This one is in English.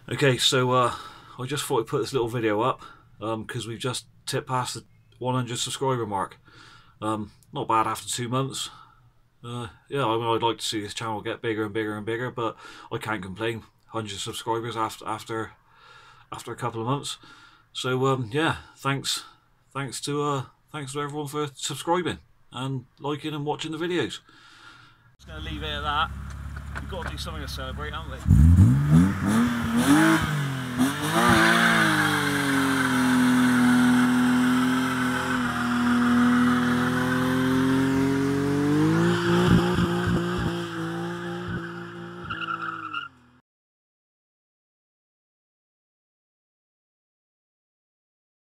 Okay, so I just thought I'd put this little video up because we've just tipped past the 100 subscriber mark. Not bad after 2 months. Yeah, I mean, I'd like to see this channel get bigger and bigger and bigger, but I can't complain. 100 subscribers after a couple of months. So yeah, thanks to everyone for subscribing and liking and watching the videos. Just gonna leave it at that. We've got to do something to celebrate, haven't we?